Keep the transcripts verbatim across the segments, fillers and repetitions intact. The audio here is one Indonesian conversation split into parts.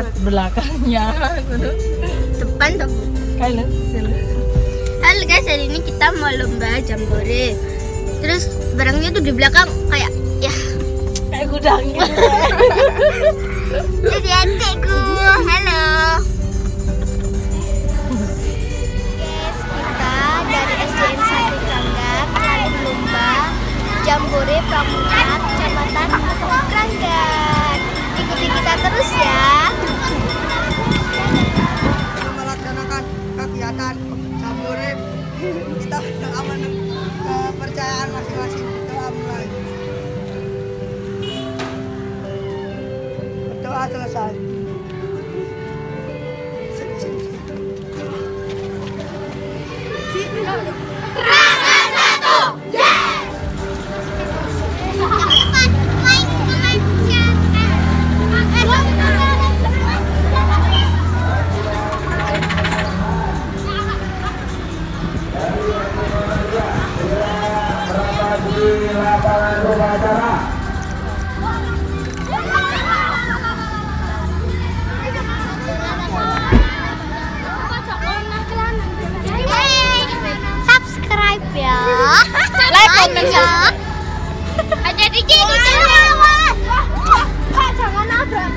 saat belakangnya depan dong. Halo, halo guys, hari ini kita mau lomba jambore. Terus barangnya tuh di belakang kayak ya kayak gudang gitu. Jadi adekku, halo. Guys, kita dari S D N satu Kranggan lagi lomba jambore pramuka Kecamatan Kranggan. Ikuti kita terus ya. Melaksanakan kegiatan jambore kita aman kepercayaan masing-masing kita mulai berdoa selesai. Lapangan upacara. Subscribe ya. Like, comment, ya. Ada di sini jangan nabrak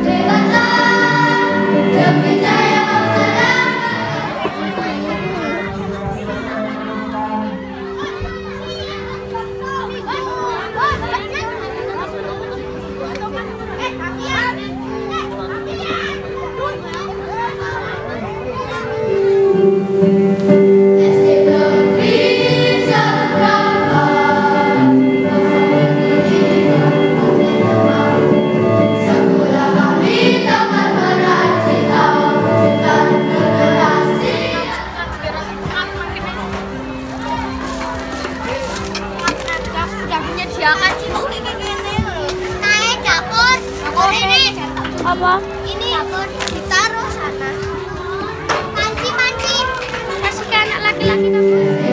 apa? Ini dapur ditaruh sana. Panci panci. Kasih ke anak laki-laki kamu.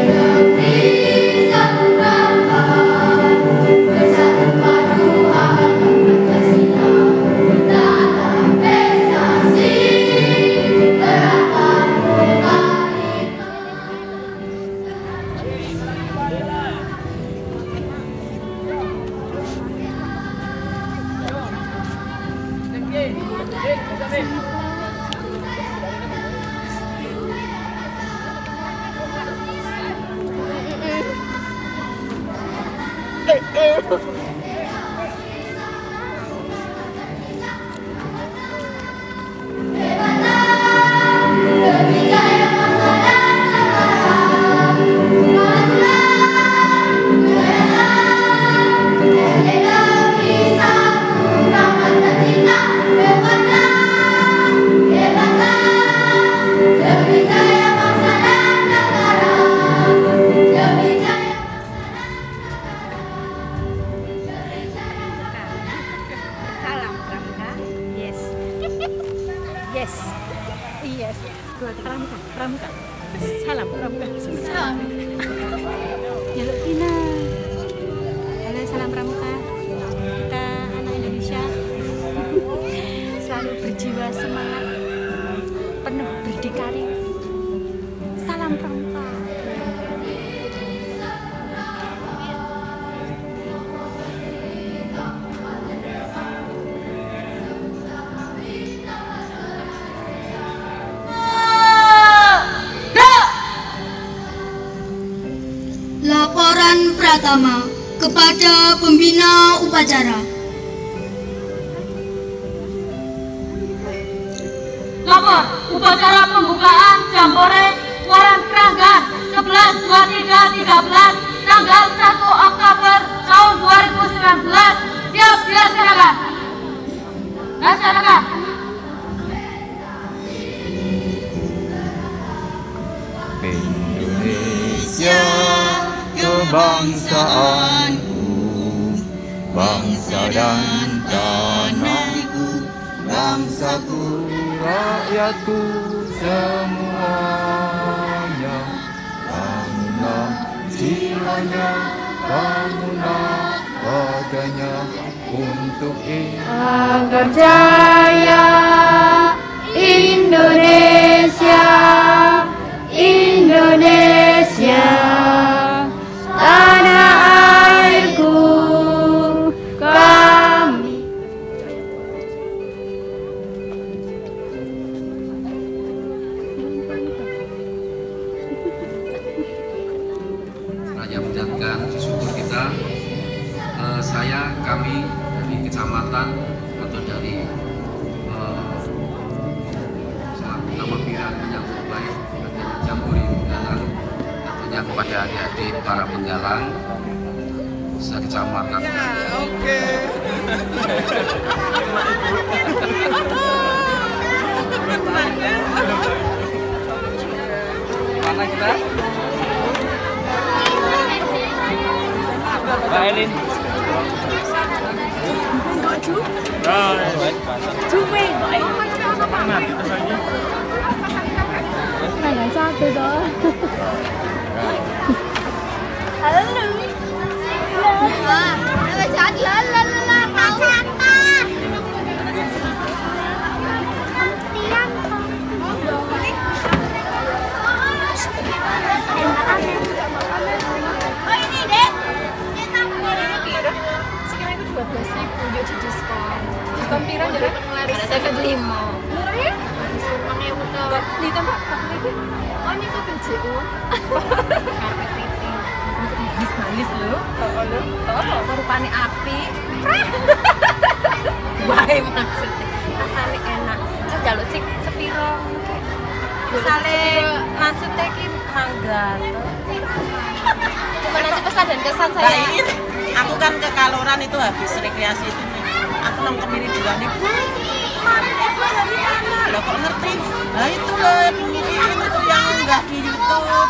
Yes. Yes. Pramuka, pramuka. Salam pramuka. Salam. Ya Vina. Halo, salam pramuka. Kita anak Indonesia selalu berjiwa semangat, penuh berdikari. Salam pramuka. Laporan Pratama kepada pembina upacara. Lapor upacara pembukaan jambore Waran Kranggan sebelas dua puluh tiga tiga belas tanggal satu Oktober tahun dua ribu sembilan belas. Siap dilaksanakan. Laksanakan. Indonesia kebangsaanku, bangsa dan tanahku, bangsaku, rakyatku semuanya. Bangunlah jiwanya, bangunlah raganya untuk Indonesia. Agar jaya adik-adik para penjalan sekecamatan. Ya, oke. Mana kita? Mbak Elin. Này sao từ đó? Wah, lebih saat lên lên lên lên mau apa? Tiang oh ini deh. Sekarang itu dua belas ribu dia di diskon. Diskon pira jadi penglaris saya lima. Murah ya? Diskon pakai udah. Di tempat apa lagi? Oh ini tuh B J U. Karpet printing. Manis lo. Oh lo. Oh rupanya api. Baik maksudnya. Rasanya enak. Terus jaluk sih sepiro. Misalnya maksudnya ki mangga. Cuma nanti pesan dan kesan saya. Aku kan ke Kaloran itu habis rekreasi itu nih. Aku nong kemiri juga nih. Kemarin ibu dari mana? Lo kok ngerti? Nah itu loh itu yang enggak di YouTube.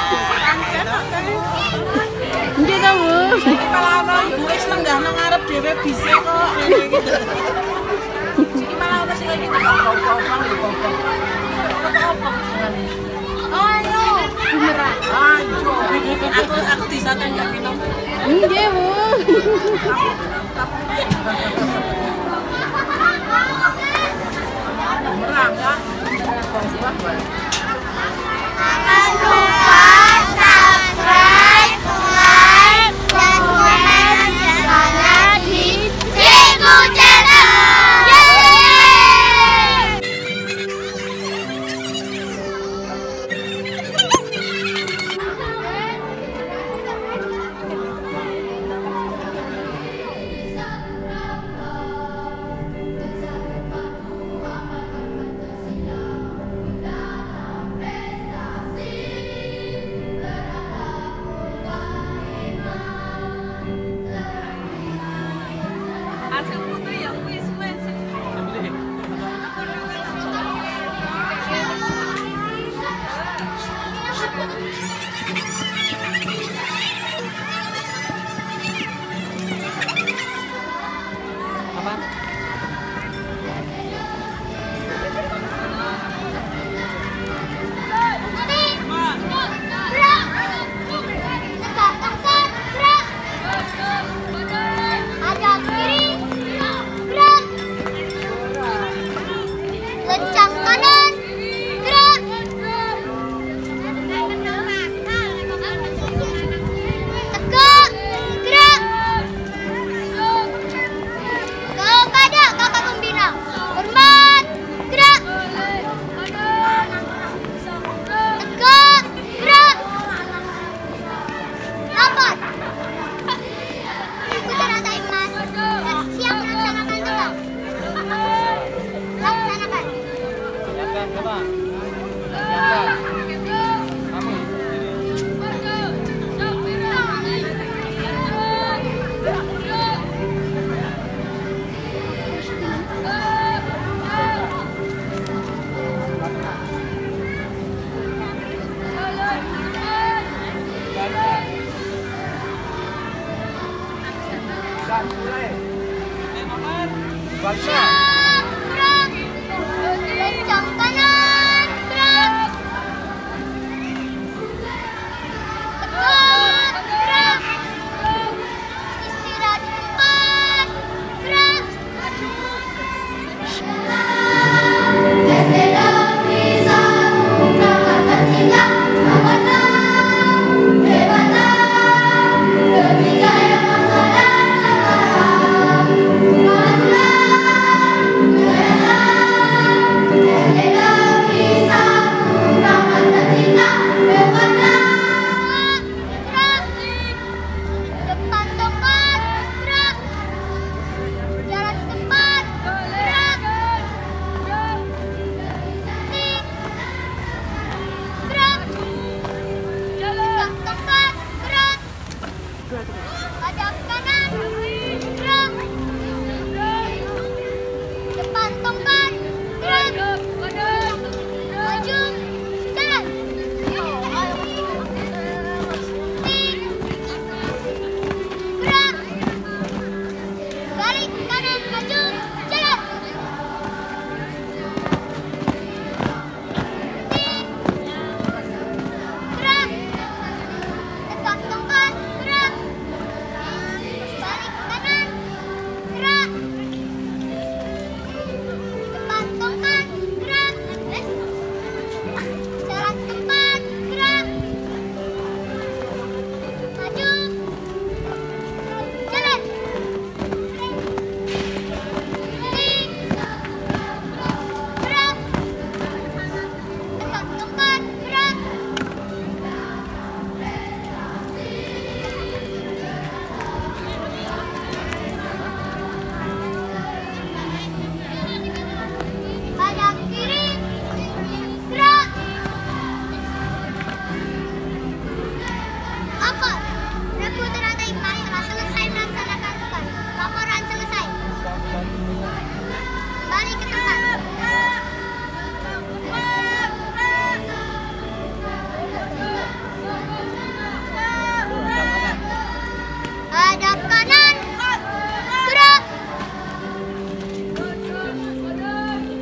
Enggak tahu. Ini malah ono ibu wis lenggah nang ngarep dhewe bisa kok gitu. Iki malah ono sing iki kok-kok-kok kok-kok. Apa jenenge? Ayo. Beneran. Ayo. Aku aku disate enggak minum. Enggak, Bu. Merang kan? Jangan lupa subscribe, like, dan komen channelnya di Cikgu Channel. Yeay! Lencang kanan, gerak. Tegak, gerak. Kepada kakak pembina, hormat, gerak. Tegak, gerak. Lambat. Kita rasain mas. Siap melaksanakan tugas. Laksanakan. Coba. Kami. Lencang kanan.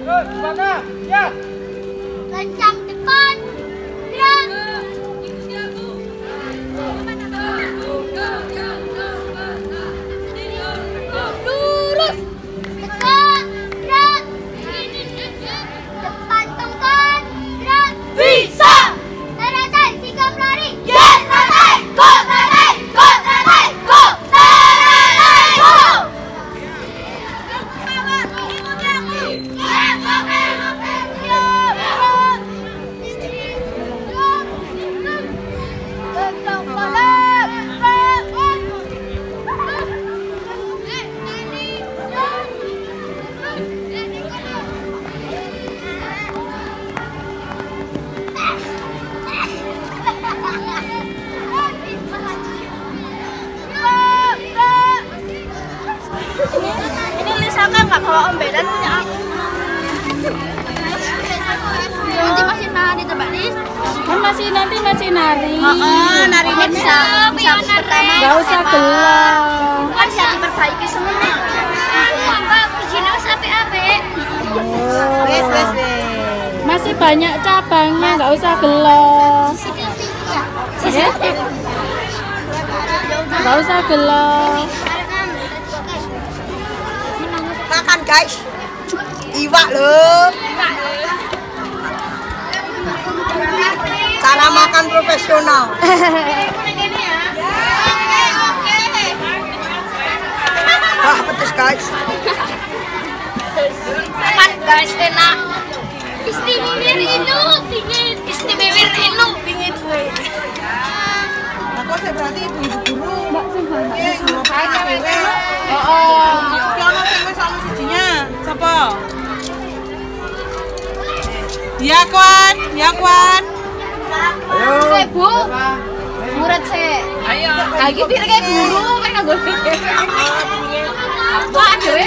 Terus, mana? Ya. Kencang depan. Gerak. Lurus. Tegak. Gerak. Depan tongkat. Gerak. Bisa. Teratai, sikap lari. Yes, teratai. Go, teratai. Go, teratai. Go. Teratai, go. Ini Lisa kan nggak bawa ombelan punya aku. Nanti masih nari tuh Mbak Lis. Kan masih nanti masih nari. Oh, nari bisa. Bisa pertama. Gak usah gelang. Kan bisa diperbaiki semua. Mbak, begini sampai apa? Wes, wes, wes. Masih banyak cabangnya, nggak usah gelang. Ya? Nggak usah gelang. Makan guys. Iwak loh. Cara makan profesional. Wah, pedes guys. Makan guys enak. Istimewa Inu dingin. Istimewa Inu dingin. Aku saya berarti ibu-ibu guru. Mbak Simhan. Eh, ngapain cewek? Oh, oh. Piano cewek sama sijinya. Siapa? Ya Kwan, ya Kwan. Eh, Bu. Murid sih. Ayo. Lagi pikir kayak guru kan nggo pikir. Apa aduh?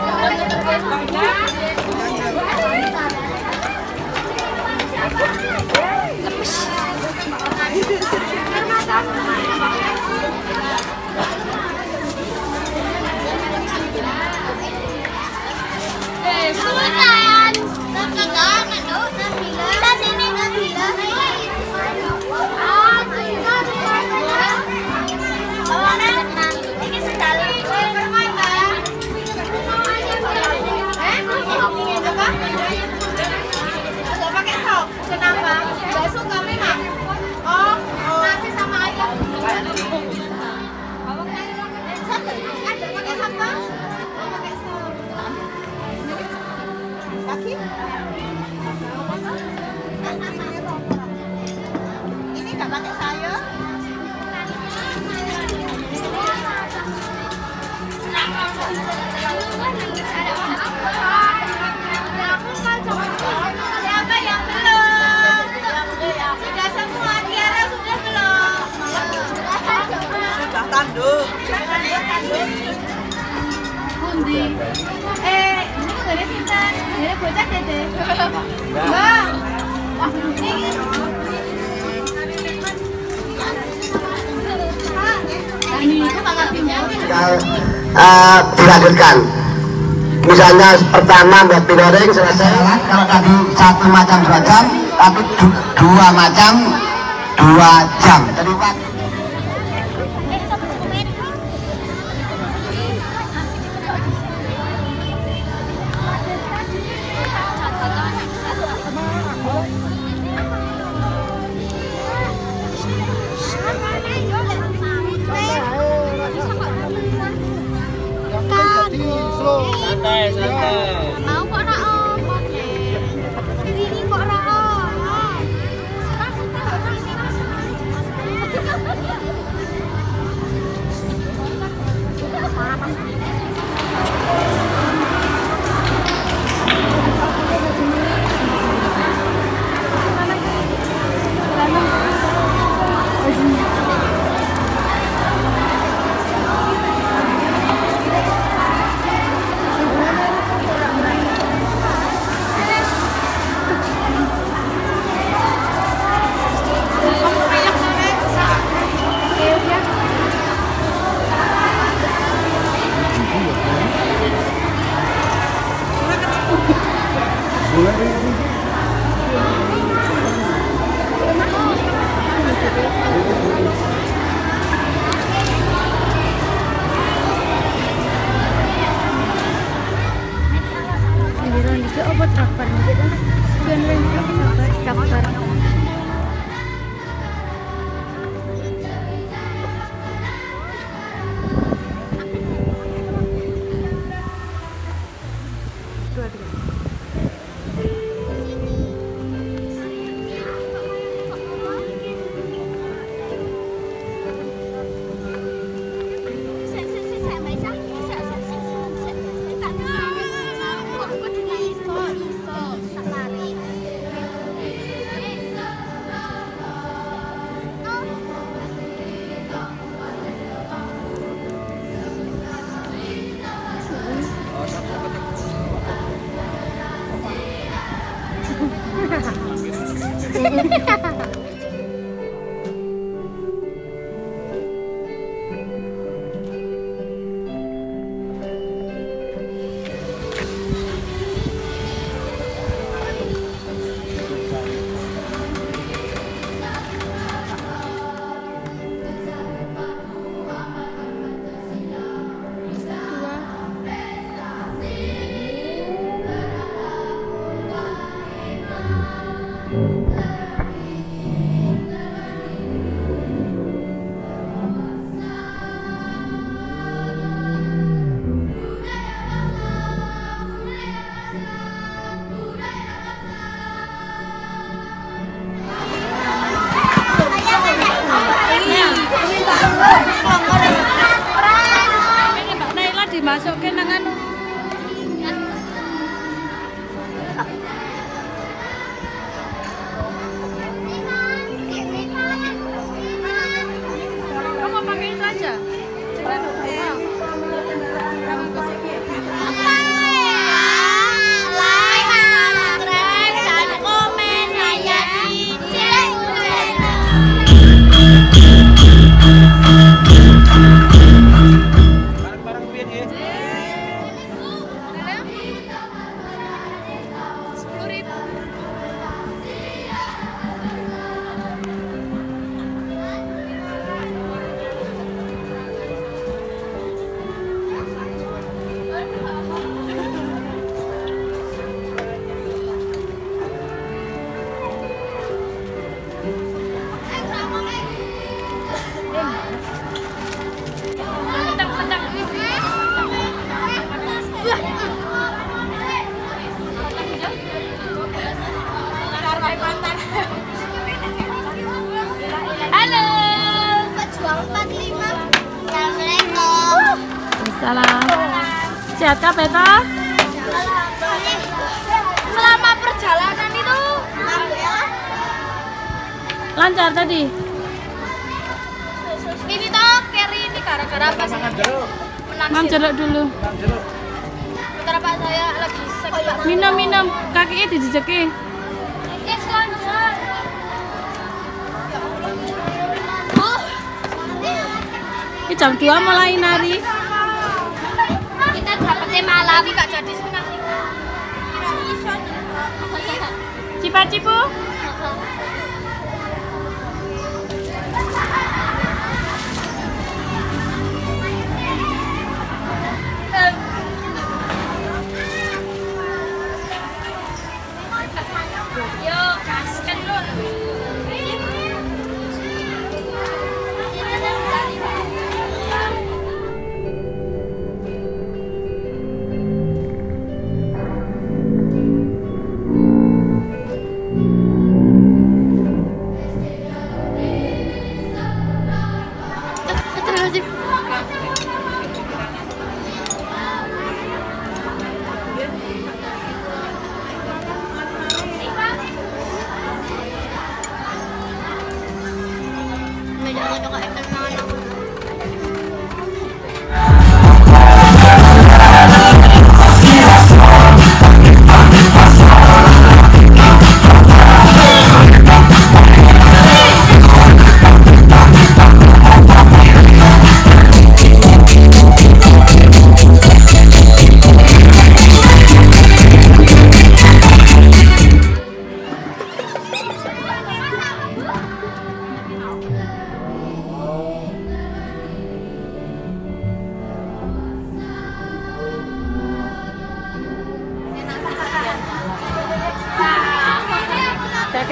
Eh, Sultan. Nabila, Nado, Nabila. Kita sini Nabila. Ah, Nabila. Oh, tenang. Ini sekali. Bermain, Mbak. Eh, ini apa? Enggak pakai sop. Kenapa? Enggak suka memang. Oh, nasi sama ayam. Ada pakai sambal? Pakai sop. Kaki? Ini nggak pakai sayur? Siapa yang belum? Sudah semua, Tiara sudah belum? Sudah tanduk. Bundi. Eh, ini kok dari Sintan? Dari bocah dede. Mbak. Wah, ini. Ini apa artinya? Uh, dilanjutkan. Misalnya pertama buat piring selesai. Kalau tadi satu macam dua jam, tapi du dua macam dua jam. Jadi Santai, santai. Mau kok nak om? Ini kok nak om? Dimasukin nang anu. Kamu pakai itu aja. Jangan lupa. Like, subscribe, dan komen hanya di Halo, pejuang empat puluh lima. Assalamualaikum. Salam. Sehat kabeh toh? Selama perjalanan itu lancar tadi. Ini toh carry ini gara-gara apa sih? Mam jeruk dulu. Gara Pak saya lagi sakit. Minum minum, kakinya dijejeki. Es lancar. Ini jam dua mulai nari. Kita dapetnya malam. Ini gak jadi senang. Cipa-cipu. Yuk, kasihkan dulu.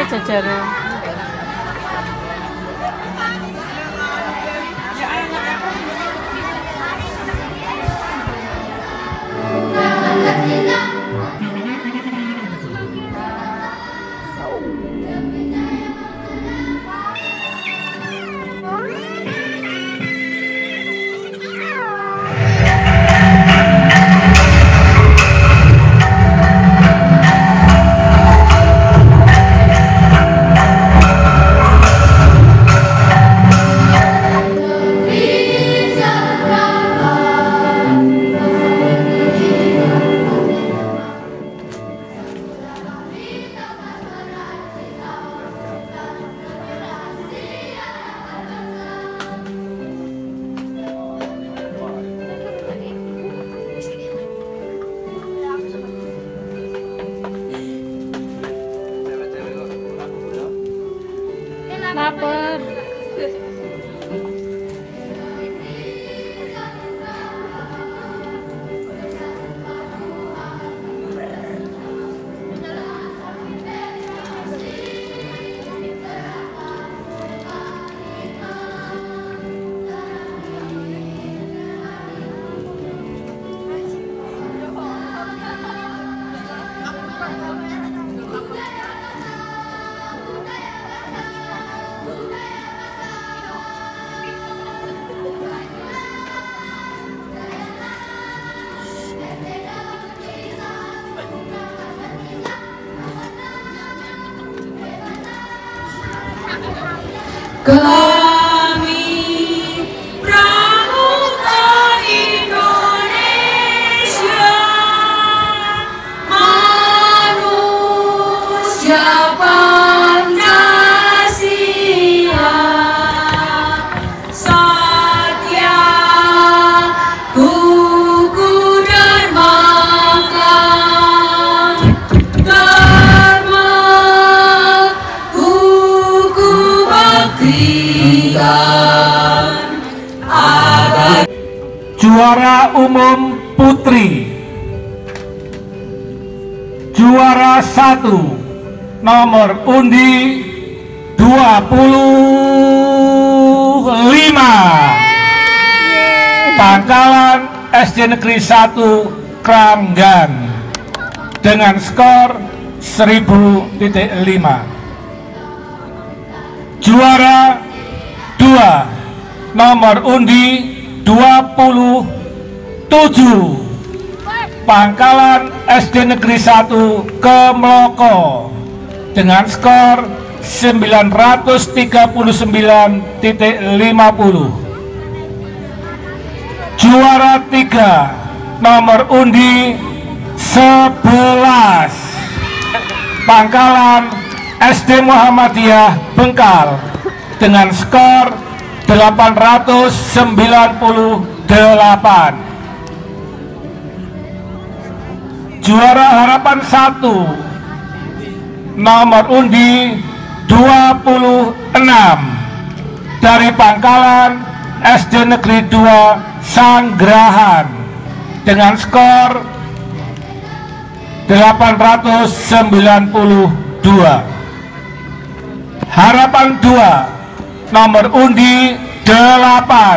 Oke jajaran. Lapar. Kami Pramuka Indonesia, manusia Pancasila, satya, kuku dermaga, dharma, kuku bakti. Juara umum putri, juara satu nomor undi dua puluh lima, Pangkalan S D Negeri satu Kranggan dengan skor seribu lima. Juara dua nomor undi dua puluh tujuh, Pangkalan S D Negeri satu Kemloko dengan skor sembilan ratus tiga puluh sembilan titik lima puluh. Juara tiga nomor undi sebelas, Pangkalan S D Muhammadiyah Bengkal dengan skor delapan ratus sembilan puluh delapan. Juara harapan satu nomor undi dua puluh enam dari Pangkalan S D Negeri dua Sanggrahan dengan skor delapan ratus sembilan puluh dua. Harapan dua nomor undi delapan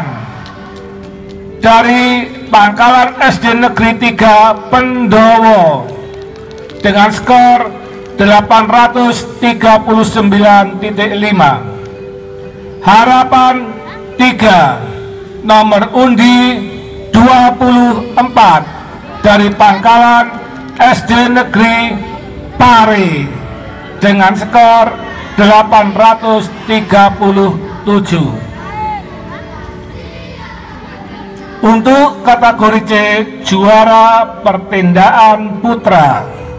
dari Pangkalan S D Negeri tiga Pendowo dengan skor delapan ratus tiga puluh sembilan titik lima. Harapan tiga nomor undi dua puluh empat dari Pangkalan S D Negeri Pare dengan skor delapan ratus tiga puluh tujuh. Untuk kategori C, juara pertindaan putra,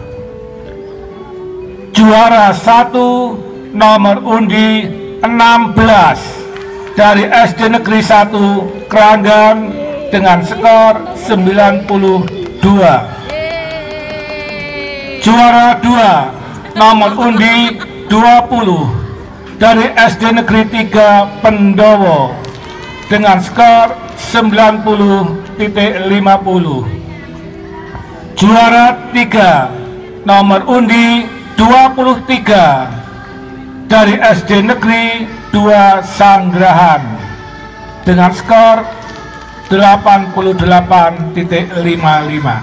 juara satu nomor undi enam belas dari S D Negeri satu Kranggan dengan skor sembilan puluh dua. Juara dua nomor undi dua puluh dari S D Negeri tiga Pendowo dengan skor sembilan puluh titik lima puluh. Juara tiga nomor undi dua puluh tiga dari S D Negeri dua Sanggrahan dengan skor delapan puluh delapan titik lima lima.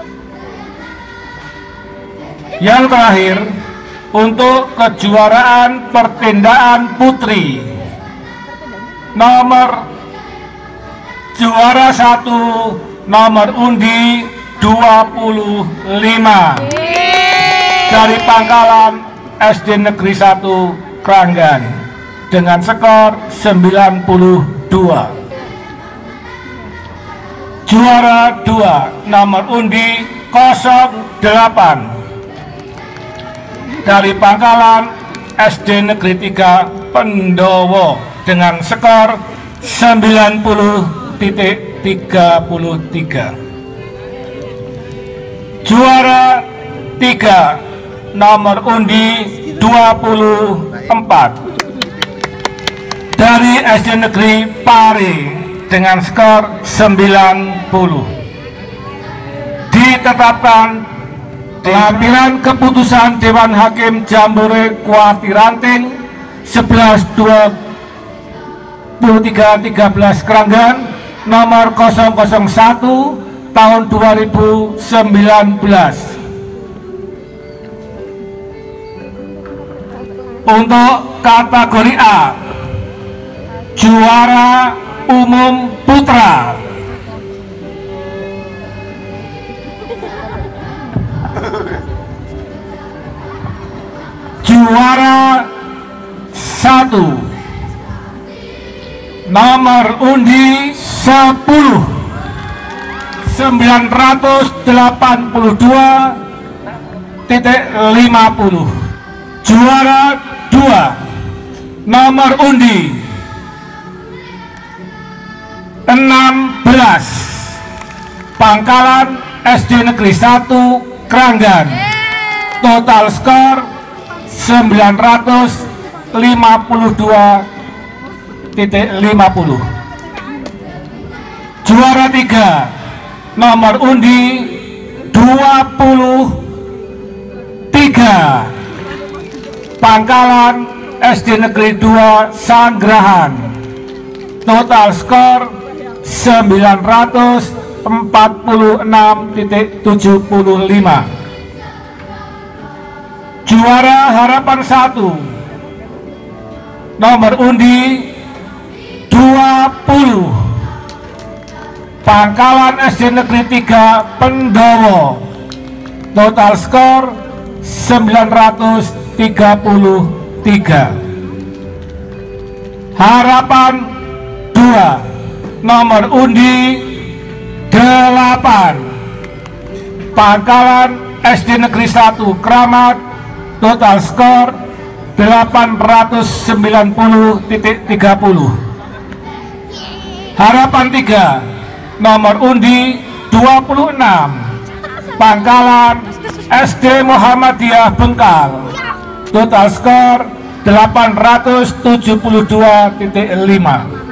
Yang terakhir, untuk kejuaraan pertindaan putri, nomor juara satu nomor undi dua puluh lima dari Pangkalan S D Negeri satu Kranggan dengan skor sembilan puluh dua. Juara dua nomor undi nol delapan dari Pangkalan S D Negeri tiga Pendowo dengan skor sembilan puluh titik tiga puluh tiga. Juara tiga nomor undi dua puluh empat dari S D Negeri Pare dengan skor sembilan puluh. Ditetapkan lampiran keputusan Dewan Hakim Jambore Kuati Ranting sebelas dua puluh tiga tiga belas Kranggan nomor nol nol satu tahun dua ribu sembilan belas. Untuk kategori A, juara umum putra, juara satu nomor undi sepuluh sembilan ratus delapan puluh dua titik lima puluh. Juara dua nomor undi enam belas Pangkalan S D Negeri satu Kranggan, total skor sembilan ratus lima puluh dua titik lima puluh. Juara tiga nomor undi dua puluh tiga Pangkalan S D Negeri dua Sanggrahan, total skor sembilan ratus empat puluh enam titik tujuh puluh lima. Juara harapan satu nomor undi dua puluh Pangkalan S D Negeri tiga Pendowo, total skor sembilan ratus tiga puluh tiga. Harapan dua nomor undi delapan Pangkalan S D Negeri satu Kramat, total skor delapan ratus sembilan puluh titik tiga puluh. Harapan tiga nomor undi dua puluh enam Pangkalan S D Muhammadiyah Bengkal, total skor delapan ratus tujuh puluh dua titik lima.